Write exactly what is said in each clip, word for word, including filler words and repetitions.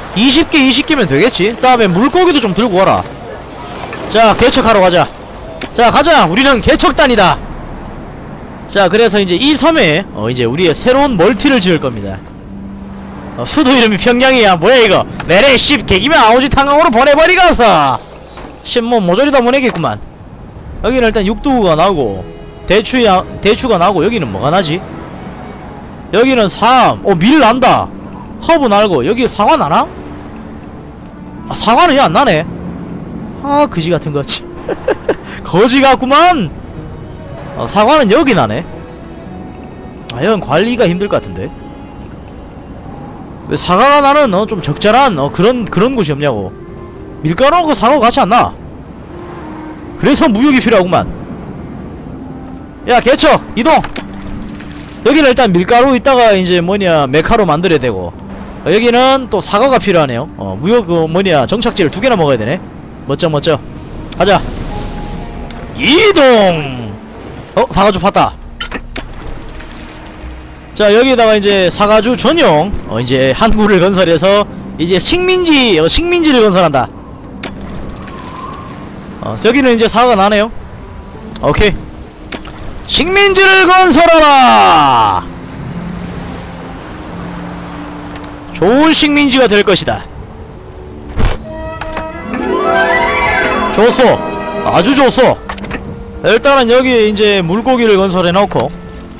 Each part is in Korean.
이십 개 이십 개면 되겠지. 그 다음에 물고기도 좀 들고 와라. 자, 개척하러 가자. 자, 가자. 우리는 개척단이다. 자, 그래서 이제 이 섬에 어 이제 우리의 새로운 멀티를 지을 겁니다. 어, 수도 이름이 평양이야. 뭐야 이거. 내래 씹 개기면 아오지 탕강으로 보내버리가서 씹 뭐 모조리다 보내겠구만. 여기는 일단 육두구가 나오고 대추야 대추가 나오고 여기는 뭐가 나지? 여기는 삼. 어, 밀 난다. 허브 날고 여기 사과 나나? 아, 사과는 얘 안 나네. 아, 그지 같은 거지. 거지 같구만. 어, 사과는 여기 나네. 아, 이건 관리가 힘들 것 같은데. 왜 사과가 나는 어, 좀 적절한 어, 그런 그런 곳이 없냐고. 밀가루하고 사과가 같이 안 나. 그래서 무역이 필요하구만. 야, 개척 이동. 여기는 일단 밀가루 있다가 이제 뭐냐 메카로 만들어야 되고, 어, 여기는 또 사과가 필요하네요. 어, 무역 그 뭐냐 정착지를 두 개나 먹어야 되네. 멋져 멋져. 가자. 이동. 어, 사과주 팠다. 자, 여기다가 이제 사과주 전용 어 이제 한구를 건설해서 이제 식민지 어 식민지를 건설한다. 어, 여기는 이제 사과가 나네요. 오케이. 식민지를 건설하라. 좋은 식민지가 될 것이다. 좋소. 아주 좋소. 일단은 여기 이제 물고기를 건설해 놓고,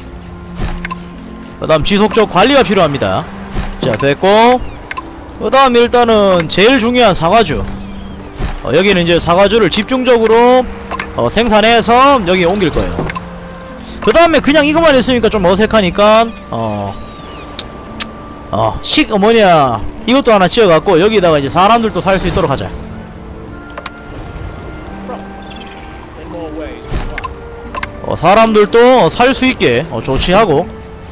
그 다음 지속적 관리가 필요합니다. 자, 됐고, 그 다음 일단은 제일 중요한 사과주. 어, 여기는 이제 사과주를 집중적으로 어, 생산해서 여기 옮길 거예요. 그 다음에 그냥 이것만 있으니까 좀 어색하니까 어, 어, 식, 어, 뭐냐, 이것도 하나 지어갖고 여기다가 이제 사람들도 살 수 있도록 하자. 어, 사람들도 살 수 있게 어, 조치하고.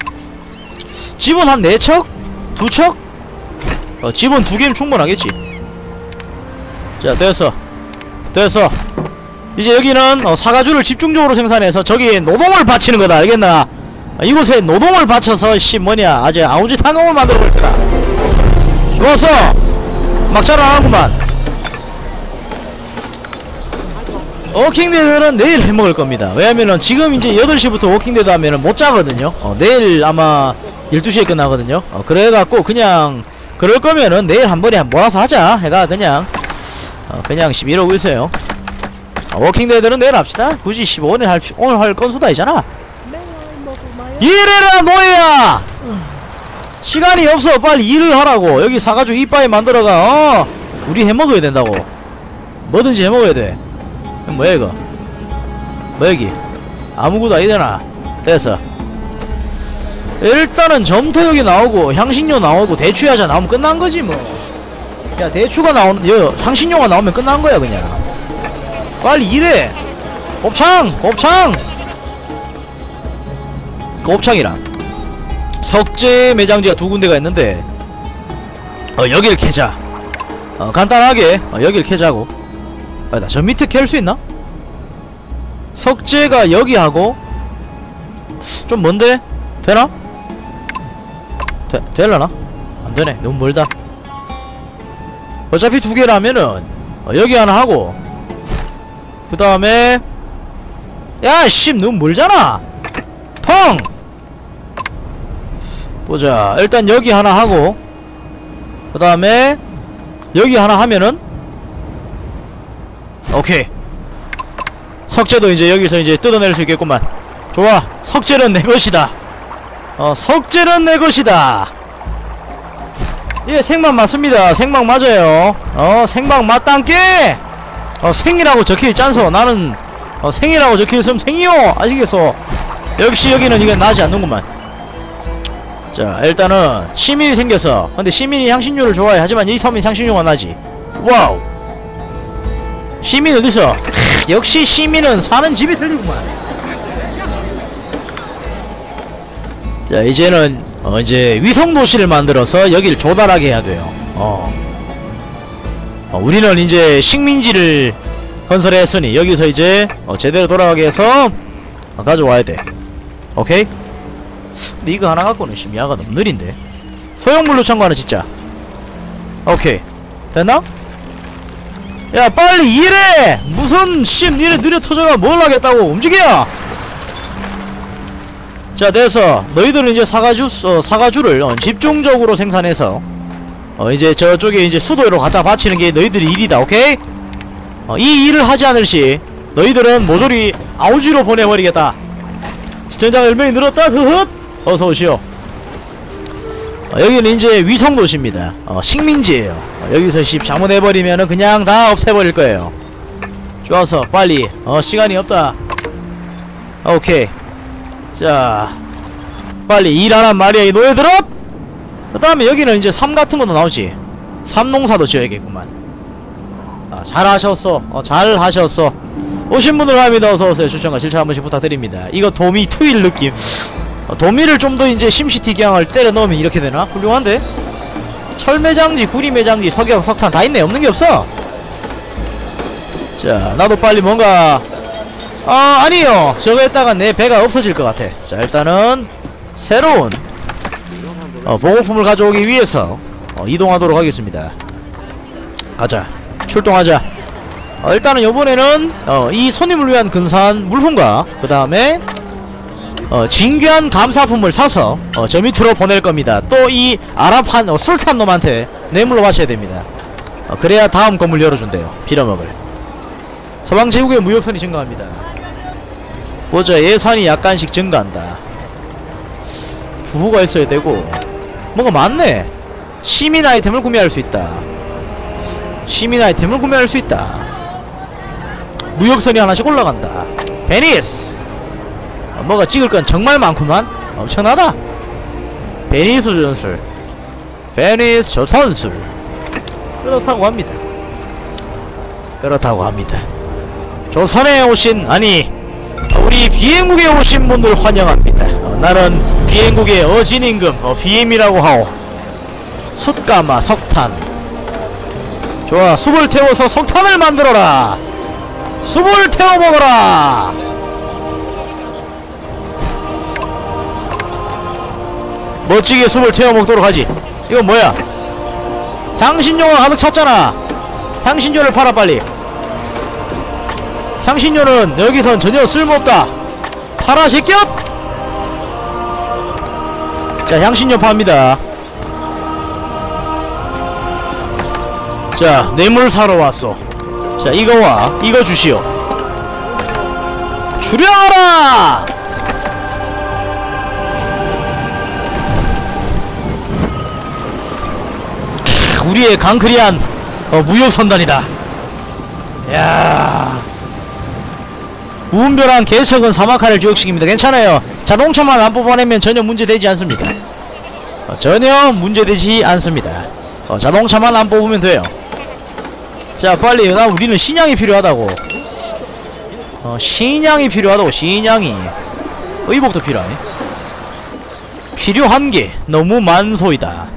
집은 한 네 척? 두 척? 어, 집은 두 개면 충분하겠지. 자, 됐어. 됐어. 이제 여기는 어, 사과주를 집중적으로 생산해서 저기에 노동을 바치는 거다. 알겠나? 어, 이곳에 노동을 바쳐서 씨 뭐냐 아주 아우지 탕감을 만들어 볼 테다. 좋았어. 막 자라나구만. 워킹데드는 내일 해먹을 겁니다. 왜냐면은 지금 이제 여덟 시부터 워킹데드 하면은 못 자거든요. 어, 내일 아마 열두 시에 끝나거든요. 어, 그래갖고 그냥 그럴 거면은 내일 한 번에 몰아서 하자 해가 그냥 어, 그냥 이러고 있어요. 어, 워킹데드는 내일 합시다. 굳이 오늘 할, 오늘 할 건수도 아니잖아. 일해라 노예야. 시간이 없어. 빨리 일을 하라고. 여기 사가지고 이빠이 만들어가. 어, 우리 해먹어야 된다고. 뭐든지 해먹어야 돼. 뭐야 이거. 뭐 여기 아무것도 아니잖아. 됐어. 일단은 점토 여기 나오고 향신료 나오고 대추야자 나오면 끝난거지 뭐. 야, 대추가 나오는 여 향신료가 나오면 끝난거야 그냥. 빨리 일해. 곱창! 곱창! 곱창이랑 석재 매장지가 두 군데가 있는데 어 여길 캐자. 어 간단하게 어, 여길 캐자고. 아, 나 저 밑에 캘 수 있나? 석재가 여기 하고 좀 먼데? 되나? 되, 될라나? 안되네. 너무 멀다. 어차피 두 개라면은 어, 여기 하나 하고 그 다음에 야 씨 너무 멀잖아. 펑! 보자. 일단 여기 하나 하고 그 다음에 여기 하나 하면은 오케이. 석재도 이제 여기서 이제 뜯어낼 수 있겠구만. 좋아. 석재는 내 것이다. 어 석재는 내 것이다. 예, 생방 맞습니다. 생방 맞아요. 어 생방 맞단께. 어 생이라고 적혀있지 않소. 나는 어 생이라고 적혀있으면 생이요. 아시겠소? 역시 여기는 이건 나지 않는구만. 자, 일단은 시민이 생겼어. 근데 시민이 향신료를 좋아해. 하지만 이 섬이 향신료가 나지. 와우. 시민 어딨어? 크, 역시 시민은 사는 집이 틀리구만. 자, 이제는 어 이제 위성도시를 만들어서 여기를 조달하게 해야 돼요. 어, 어 우리는 이제 식민지를 건설했으니 여기서 이제 어 제대로 돌아가게 해서 어, 가져와야 돼. 오케이? 근데 이거 하나 갖고는 심야가 너무 느린데. 소형물로 참고하는 진짜 오케이 됐나? 야 빨리 일해! 무슨 씨 니네 느려 터져가 뭘 하겠다고 움직여! 자 됐어. 너희들은 이제 사과주 어, 사과주를 어, 집중적으로 생산해서 어 이제 저쪽에 이제 수도로 갖다 바치는 게 너희들의 일이다. 오케이? 어, 이 일을 하지 않을 시 너희들은 모조리 아우지로 보내버리겠다. 시청자가 열 명이 늘었다. 흐흐. 어서오시오. 어, 여기는 이제 위성도시입니다. 어, 식민지에요. 어, 여기서 십 잘못해버리면은 그냥 다 없애버릴 거예요. 좋아서 빨리. 어 시간이 없다. 오케이. 자 빨리 일하란 말이야 이 노예들아. 그 다음에 여기는 이제 삶 같은 것도 나오지. 삶농사도 지어야겠구만. 아, 잘하셨어. 어, 잘하셨어. 오신 분들 합니다. 어서오세요. 추천과 실천 한 번씩 부탁드립니다. 이거 도미 투일 느낌. 어, 도미를 좀 더 이제 심시티 기왕을 때려 넣으면 이렇게 되나? 훌륭한데? 철매장지, 구리매장지, 석영, 석탄 다 있네. 없는 게 없어. 자, 나도 빨리 뭔가 아, 아니요. 저거 했다가 내 배가 없어질 것 같아. 자, 일단은 새로운 어, 보급품을 가져오기 위해서 어, 이동하도록 하겠습니다. 가자. 출동하자. 어, 일단은 요번에는 어, 이 손님을 위한 근사한 물품과 그 다음에 어, 진귀한 감사품을 사서 어, 저 밑으로 보낼 겁니다. 또 이 아랍한 어, 술탄 놈한테 뇌물로 마셔야 됩니다. 어, 그래야 다음 건물 열어준대요. 빌어먹을. 서방 제국의 무역선이 증가합니다. 보자. 예산이 약간씩 증가한다. 부호가 있어야 되고 뭐가 많네. 시민 아이템을 구매할 수 있다. 시민 아이템을 구매할 수 있다. 무역선이 하나씩 올라간다. 베니스. 어, 뭐가 찍을 건 정말 많구만. 엄청나다. 베니스 전술. 베니스 조선술. 그렇다고 합니다. 그렇다고 합니다. 조선에 오신 아니 우리 비행국에 오신 분들 환영합니다. 어, 나는 비행국의 어진임금 어, 비엠이라고 하오. 숯가마 석탄. 좋아. 숲을 태워서 석탄을 만들어라. 숲을 태워 먹어라. 멋지게 숲을 태워 먹도록 하지. 이건 뭐야? 향신료가 가득 찼잖아. 향신료를 팔아 빨리. 향신료는 여기선 전혀 쓸모없다. 팔아 새끼야. 자 향신료 팝니다. 자 뇌물 사러 왔어. 자 이거와 이거 주시오. 주량하라. 크, 우리의 강크리한 어, 무역선단이다. 야 무분별한 개척은 사막화를 주역식입니다. 괜찮아요. 자동차만 안 뽑아내면 전혀 문제되지 않습니다. 어, 전혀 문제되지 않습니다. 어, 자동차만 안 뽑으면 돼요. 자 빨리. 나 우리는 신양이 필요하다고. 어 신양이 필요하다고. 신양이. 의복도 필요하네. 필요한 게 너무 만소이다.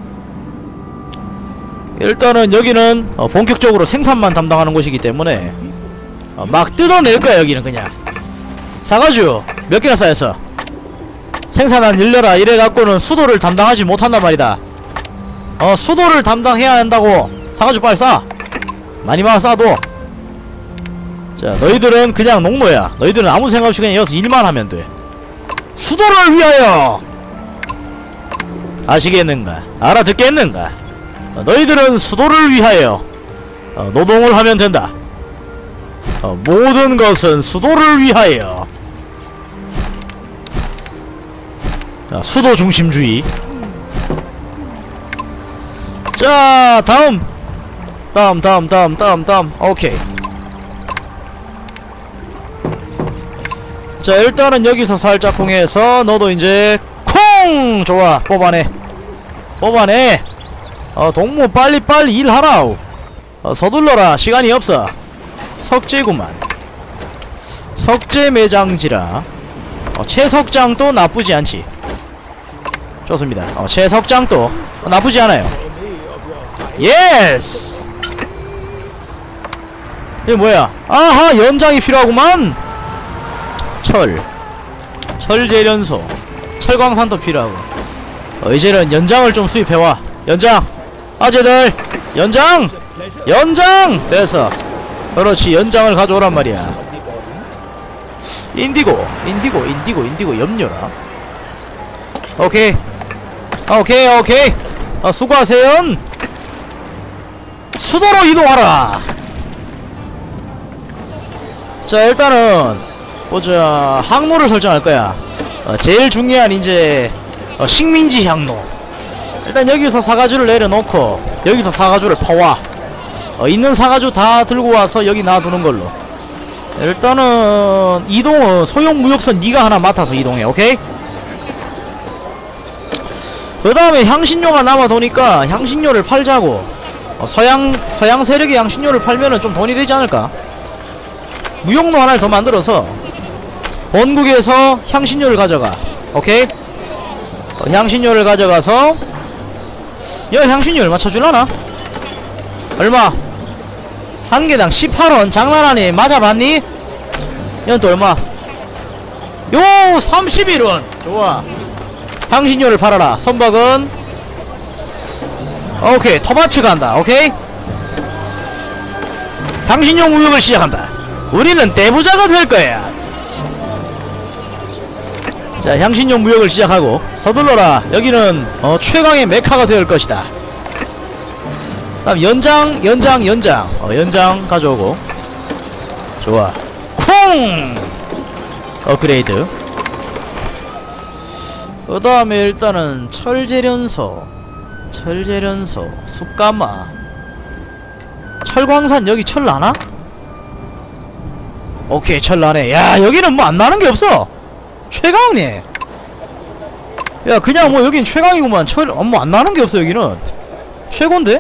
일단은 여기는 어, 본격적으로 생산만 담당하는 곳이기 때문에 어, 막 뜯어낼 거야. 여기는 그냥 사가지고 몇 개나 쌓였어. 생산한 일려라 이래갖고는 수도를 담당하지 못한단 말이다. 어 수도를 담당해야 한다고. 사가지고 빨리 싸. 많이 많아 싸도. 자 너희들은 그냥 농노야. 너희들은 아무 생각 없이 그냥 여기서 일만 하면 돼. 수도를 위하여. 아시겠는가? 알아듣겠는가? 어, 너희들은 수도를 위하여 어, 노동을 하면 된다. 어, 모든 것은 수도를 위하여. 자, 수도 중심주의. 자 다음 다음 다음 다음 다음 다음 오케이. 자 일단은 여기서 살짝 콩해서 너도 이제 콩! 좋아. 뽑아내 뽑아내. 어 동무 빨리빨리 일하라. 어 서둘러라. 시간이 없어. 석재구만. 석재 매장지라. 어 채석장도 나쁘지 않지. 좋습니다. 어 채석장도 어, 나쁘지 않아요. 예스. 이게 뭐야? 아하 연장이 필요하구만. 철 철재련소 철광산도 필요하고. 어 이제는 연장을 좀 수입해와. 연장 아재들 연장! 연장! 됐어. 그렇지, 연장을 가져오란 말이야. 인디고 인디고 인디고 인디고 염료라. 오케이 오케이 오케이. 아, 수고하세요. 수도로 이동하라. 자, 일단은 보자. 항로를 설정할 거야. 어, 제일 중요한 이제 어, 식민지 항로. 일단 여기서 사가주를 내려놓고 여기서 사가주를 퍼와. 어, 있는 사가주 다 들고 와서 여기 놔두는 걸로. 일단은 이동은 소형 무역선 니가 하나 맡아서 이동해. 오케이? 그 다음에 향신료가 남아도니까 향신료를 팔자고. 어, 서양 서양 세력의 향신료를 팔면은 좀 돈이 되지 않을까? 무역로 하나를 더 만들어서 본국에서 향신료를 가져가. 오케이? 어, 향신료를 가져가서 여 향신료 얼마 쳐줄라나? 얼마? 한 개당 십팔 원. 장난하니? 맞아봤니? 이건 또 얼마? 요 삼십일 원. 좋아. 향신료를 팔아라. 선박은 오케이. 터바츠 간다. 오케이? 향신료 무역을 시작한다. 우리는 대부자가 될 거야. 자, 향신료 무역을 시작하고 서둘러라. 여기는 어, 최강의 메카가 될 것이다. 다음 연장 연장 연장 어, 연장 가져오고. 좋아. 콩 업그레이드. 그 다음에 일단은 철재련소 철재련소 숯가마. 철광산. 여기 철 나나? 오케이, 철 나네. 야, 여기는 뭐 안 나는 게 없어. 최강이네. 야, 그냥 뭐 여긴 최강이구만. 철 뭐 안 나는 게 없어. 여기는 최고인데?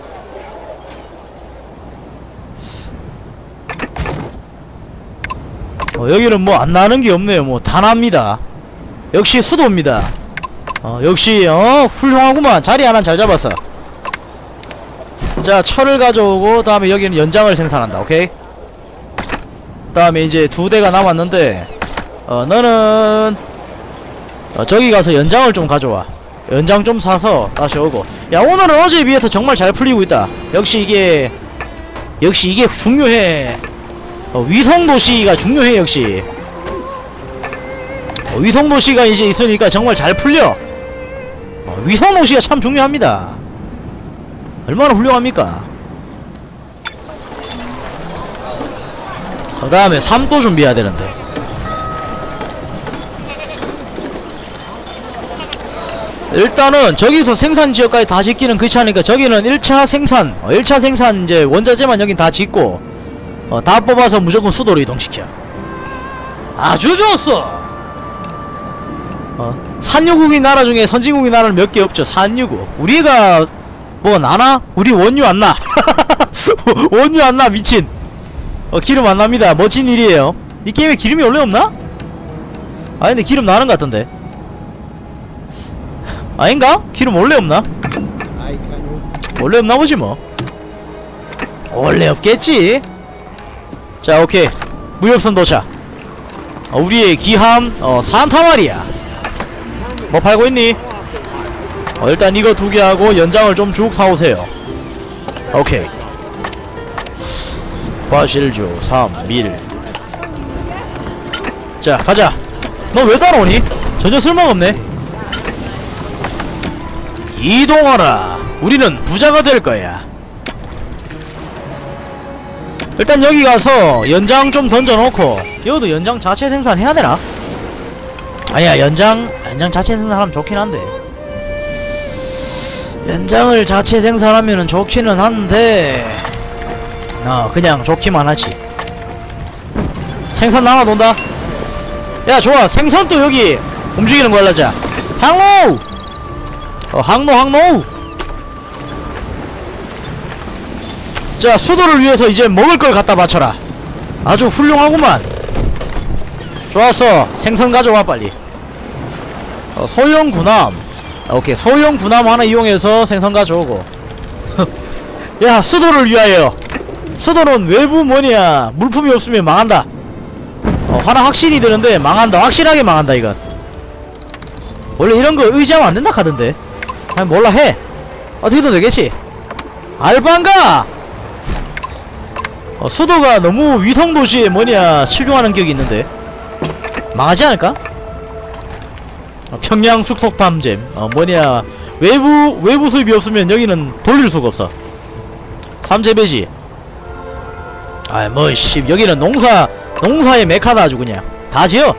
어, 여기는 뭐 안 나는 게 없네요. 뭐 다 납니다. 역시 수도입니다. 어, 역시 어 훌륭하구만. 자리 하나 잘 잡았어. 자, 철을 가져오고 다음에 여기는 연장을 생산한다. 오케이? 다음에 이제 두 대가 남았는데 어 너는 어, 저기 가서 연장을 좀 가져와. 연장 좀 사서 다시 오고. 야, 오늘은 어제에 비해서 정말 잘 풀리고 있다. 역시 이게 역시 이게 중요해. 어, 위성도시가 중요해. 역시 어, 위성도시가 이제 있으니까 정말 잘 풀려. 어, 위성도시가 참 중요합니다. 얼마나 훌륭합니까? 그 다음에 삼도 준비해야 되는데. 일단은 저기서 생산지역까지 다 짓기는 귀찮으니까 저기는 일 차 생산 어, 일 차 생산 이제 원자재만 여긴 다 짓고 어, 다 뽑아서 무조건 수도로 이동시켜. 아주 좋았어. 어, 산유국이 나라 중에 선진국이 나라는 몇 개 없죠. 산유국. 우리가 뭐 나나? 우리 원유 안 나. 원유 안 나. 미친. 어, 기름 안 납니다. 멋진 일이에요. 이 게임에 기름이 원래 없나? 아, 근데 기름 나는 것 같던데. 아닌가? 기름 원래 없나? 원래 없나 보지 뭐. 원래 없겠지. 자, 오케이. 무역선 도착. 어, 우리의 기함 어, 산타마리아. 뭐 팔고 있니? 어, 일단 이거 두 개 하고 연장을 좀 쭉 사오세요. 오케이. 과실주 삼 밀. 자, 가자. 너 왜 따라오니? 전혀 쓸모가 없네. 이동하라. 우리는 부자가 될 거야. 일단 여기 가서 연장 좀 던져놓고. 여기도 연장 자체 생산해야 되나? 아니야, 연장 연장 자체 생산하면 좋긴 한데. 연장을 자체 생산하면은 좋기는 한데 어 그냥 좋기만 하지. 생선 나와돈다. 야, 좋아. 생선도 여기 움직이는 거 알라자. 항로! 어, 항로 항로! 자, 수도를 위해서 이제 먹을 걸 갖다 바쳐라. 아주 훌륭하구만. 좋았어. 생선 가져와 빨리. 어, 소형 군함. 오케이, 소형 군함 하나 이용해서 생선 가져오고. 야, 수도를 위하여. 수도는 외부 뭐냐 물품이 없으면 망한다. 어, 하나 확신이 드는데 망한다. 확실하게 망한다 이건. 원래 이런거 의지하면 안된다 카던데. 아니 몰라 해. 어떻게든 되겠지. 알바인가? 어, 수도가 너무 위성도시에 뭐냐 치중하는 격이 있는데 망하지 않을까? 어, 평양 숙속팜잼 어 뭐냐 외부 외부 수입이 없으면 여기는 돌릴 수가 없어. 삼재배지. 아이 뭐씨 여기는 농사 농사의 메카다 아주 그냥 다 지어.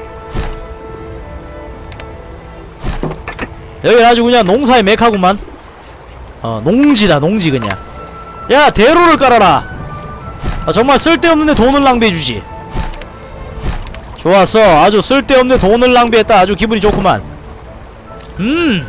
여기는 아주 그냥 농사의 메카구만. 어 농지다 농지 그냥. 야 대로를 깔아라. 아, 정말 쓸데없는데 돈을 낭비해주지. 좋았어. 아주 쓸데없는 돈을 낭비했다. 아주 기분이 좋구만. 음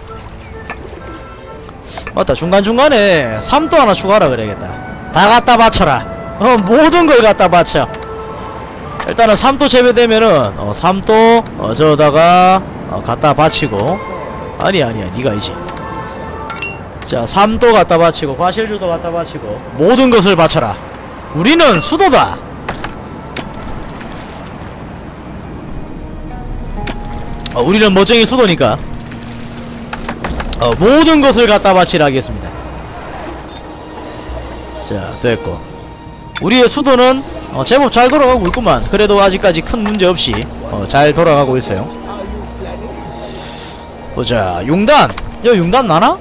맞다. 중간중간에 삼도 하나 추가하라 그래야겠다. 다 갖다 바쳐라. 어 모든 걸 갖다 바쳐. 일단은 삼도 재배되면은 어 삼도 어 저다가 어 갖다 바치고. 아니 아니야 니가 이지. 자 삼도 갖다 바치고 과실주도 갖다 바치고 모든 것을 바쳐라. 우리는 수도다. 어, 우리는 멋쟁이 수도니까 어, 모든 것을 갖다 바치라 하겠습니다. 자 됐고 우리의 수도는 어, 제법 잘 돌아가고 있구만. 그래도 아직까지 큰 문제 없이 어, 잘 돌아가고 있어요. 보자 융단. 야 융단 나나?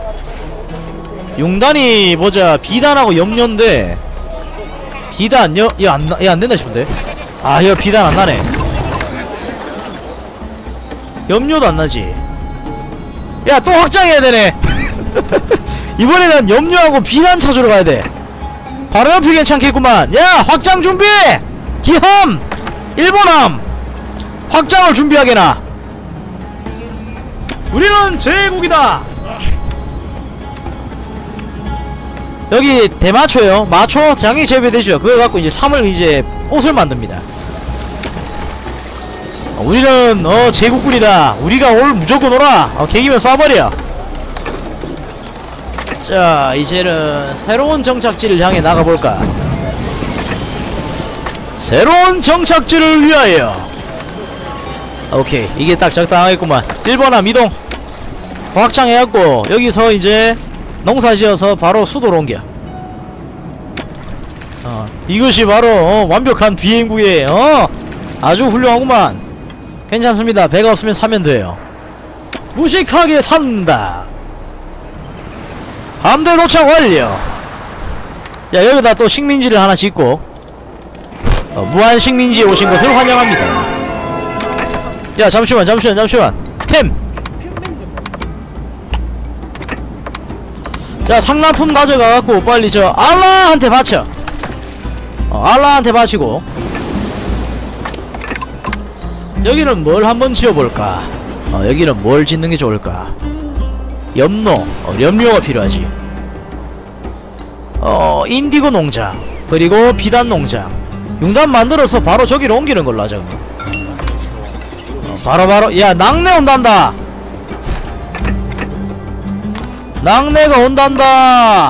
융단이 보자 비단하고 염료인데 비단 여, 여 안, 여 안된다 싶은데. 아 여 비단 안나네. 염료도 안나지. 야 또 확장해야 되네. 이번에는 염료하고 비단 찾으러 가야돼. 바로 옆이 괜찮겠구만. 야 확장 준비! 기함! 일본함! 확장을 준비하게나. 우리는 제국이다. 여기 대마초요. 마초 장이 재배되죠. 그거 갖고 이제 삼을 이제 옷을 만듭니다. 어, 우리는 어 제국군이다. 우리가 올 무조건 오라. 어 개기면 쏴버려. 자 이제는 새로운 정착지를 향해 나가볼까. 새로운 정착지를 위하여. 오케이 이게 딱 적당하겠구만. 일 번함 이동. 확장해갖고 여기서 이제 농사지어서 바로 수도로 옮겨. 어 이것이 바로 어, 완벽한 비행구의 어 아주 훌륭하구만. 괜찮습니다. 배가 없으면 사면 돼요. 무식하게 산다. 함대 도착 완료. 야 여기다 또 식민지를 하나 짓고 어, 무한 식민지에 오신 것을 환영합니다. 야 잠시만 잠시만 잠시만 템. 자 상납품 가져가갖고 빨리 저 알라한테 바쳐. 어, 알라한테 바치고 여기는 뭘 한번 지어볼까. 어, 여기는 뭘 짓는게 좋을까. 염로 어, 염료가 필요하지. 어 인디고 농장 그리고 비단 농장. 융단 만들어서 바로 저기로 옮기는 걸로 하자. 어, 바로바로 야 낙내 온단다. 낙내가 온단다.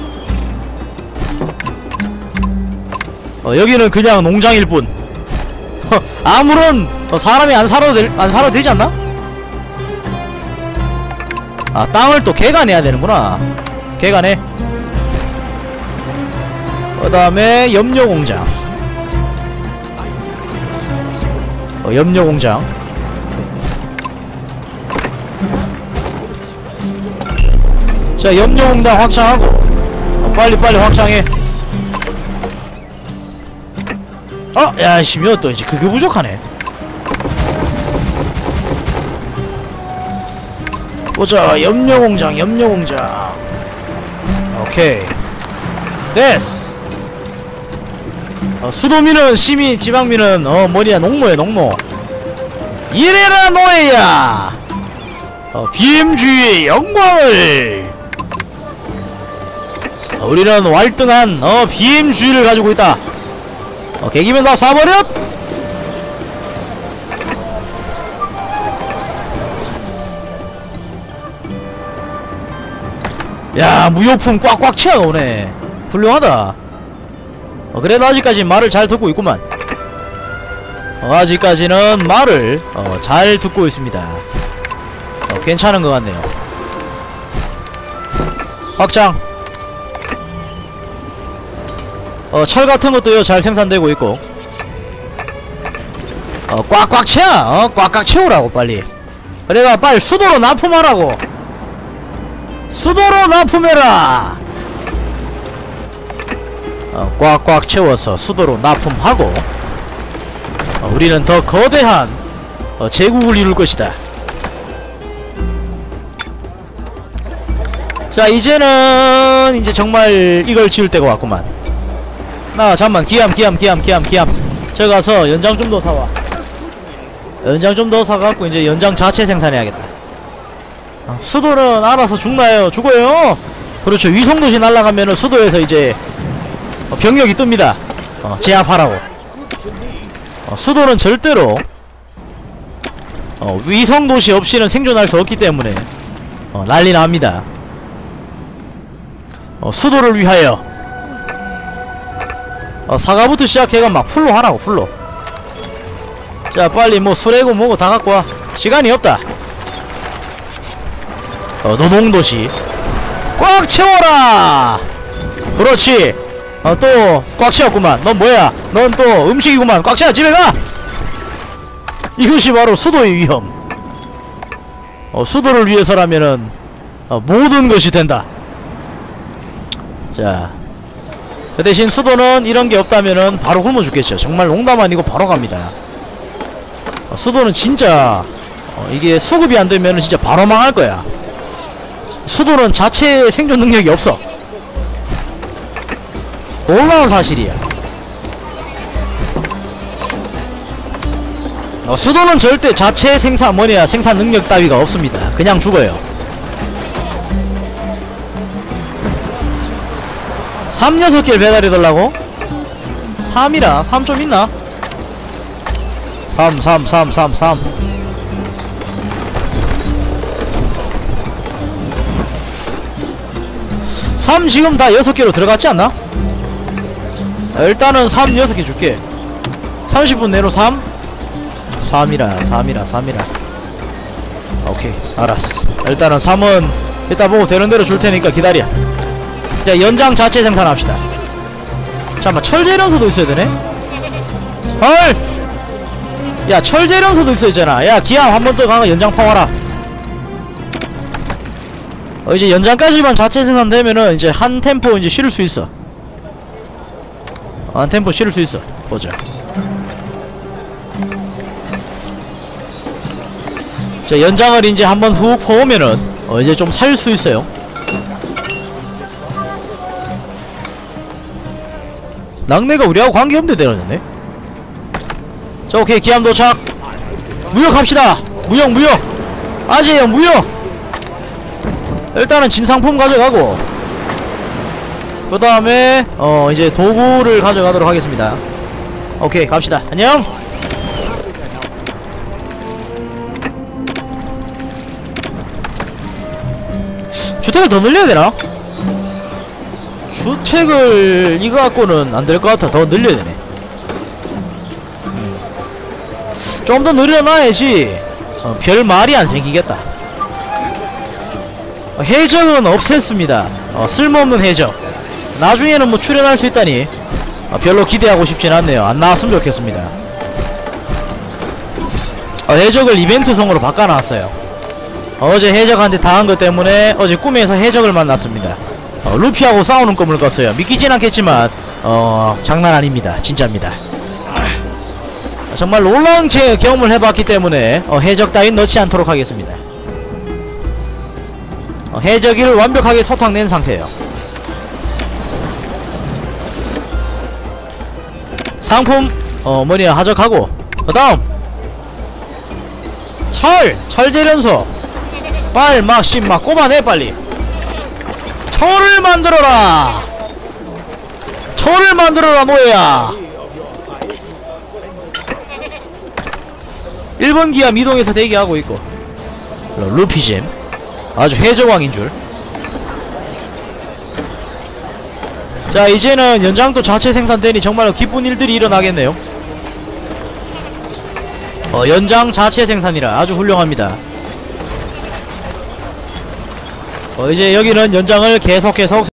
어, 여기는 그냥 농장일 뿐. 아무런 어, 사람이 안 살아도 될, 안 살아도 되지 않나? 아 땅을 또 개간해야 되는구나. 개간해. 그 다음에 염료공장. 어, 염료공장. 자 염료공장 확장하고 어, 빨리빨리 확장해. 어? 야이씨 또 이제 그게 부족하네. 보자 염료공장 염료공장. 오케이 됐어. 어, 수도민은 시민 지방민은 어 뭐냐 농노야 농노. 이래라 노예야. 어, 비엠주의의 영광을. 어, 우리는 월등한 어 비엠주의를 가지고 있다. 어 개기면 다 쏴버렸. 야 무효품 꽉꽉 채워오네. 훌륭하다. 어, 그래도 아직까지 말을 잘 듣고 있구만. 어, 아직까지는 말을 어, 잘 듣고 있습니다. 어, 괜찮은 것 같네요. 확장 어, 철 같은 것도요 잘 생산되고 있고. 어, 꽉꽉 채워. 어, 꽉꽉 채우라고 빨리. 그래가 빨리 수도로 납품하라고. 수도로 납품해라. 어, 꽉꽉 채워서 수도로 납품하고. 어, 우리는 더 거대한 어, 제국을 이룰 것이다. 자, 이제는 이제 정말 이걸 지을 때가 왔구만. 나 잠만 기암 기암 기암 기암 기암 저 가서 연장 좀 더 사와. 연장 좀 더 사갖고 이제 연장 자체 생산해야겠다. 어, 수도는 알아서 죽나요? 죽어요. 그렇죠. 위성도시 날아가면은 수도에서 이제 어, 병력이 뜹니다. 어, 제압하라고. 어, 수도는 절대로 어, 위성도시 없이는 생존할 수 없기 때문에 어, 난리 납니다. 어, 수도를 위하여 어, 사과부터 시작해가 막 풀로 하라고. 풀로. 자, 빨리 뭐 수레고 뭐고 다 갖고 와. 시간이 없다. 어, 노동도시 꽉 채워라. 그렇지. 어, 또 꽉 채웠구만. 넌 뭐야? 넌 또 음식이구만. 꽉 채워. 집에 가. 이것이 바로 수도의 위험. 어, 수도를 위해서라면은 어, 모든 것이 된다. 자, 그 대신 수도는 이런게 없다면은 바로 굶어 죽겠죠. 정말 농담 아니고 바로 갑니다. 어, 수도는 진짜 어, 이게 수급이 안되면은 진짜 바로 망할거야. 수도는 자체 생존 능력이 없어. 놀라운 사실이야. 어, 수도는 절대 자체 생산 뭐냐 생산 능력 따위가 없습니다. 그냥 죽어요. 삼, 여섯 개를 배달해달라고? 삼이라? 삼 좀 있나? 삼, 삼, 삼, 삼, 삼. 삼 지금 다 여섯 개로 들어갔지 않나? 일단은 삼 여섯 개 줄게. 삼십 분 내로 삼? 삼이라, 삼이라, 삼이라. 오케이, 알았어. 일단은 삼은 이따 보고 되는대로 줄테니까 기다려. 자, 연장 자체 생산합시다. 잠깐만, 철재련소도 있어야되네? 헐! 야, 철재련소도 있어야되잖아. 야, 기암 한 번 더 가가 연장 파와라. 어, 이제 연장까지만 자체 생산되면은 이제 한 템포 이제 실을 수 있어. 한 템포 실을 수 있어. 보자. 자, 연장을 이제 한번 훅 퍼오면은 어, 이제 좀 살 수 있어요. 낙내가 우리하고 관계없는데 내려졌네. 자, 오케이. 기암 도착. 무역합시다. 무역 무역. 아재요 무역. 일단은 진상품 가져가고 그 다음에 어 이제 도구를 가져가도록 하겠습니다. 오케이, 갑시다. 안녕. 주택을 더 늘려야 되나? 주택을 이거 갖고는 안 될 것 같아. 더 늘려야 되네. 음. 좀 더 늘려놔야지 어, 별 말이 안 생기겠다. 어, 해적은 없앴습니다. 어, 쓸모없는 해적. 나중에는 뭐 출연할 수 있다니 어, 별로 기대하고 싶진 않네요. 안 나왔으면 좋겠습니다. 어, 해적을 이벤트성으로 바꿔놨어요. 어제 해적한테 당한 것 때문에 어제 꿈에서 해적을 만났습니다. 어, 루피하고 싸우는 꿈을 꿨어요. 믿기진 않겠지만 어 장난 아닙니다. 진짜입니다. 정말 놀라운 제 경험을 해봤기 때문에 어, 해적 따윈 넣지 않도록 하겠습니다. 어, 해적을 완벽하게 소탕낸 상태예요. 상품 어 뭐냐 하적하고 그 다음 철! 철재련소 빨 막 씨 막 꼽아내 빨리. 철을 만들어라. 철을 만들어라 노예야. 일 번 기암 이동해서 대기하고 있고. 루피잼 아주 해적왕인줄. 자, 이제는 연장도 자체 생산되니 정말로 기쁜 일들이 일어나겠네요. 어, 연장 자체 생산이라 아주 훌륭합니다. 어, 이제 여기는 연장을 계속 계속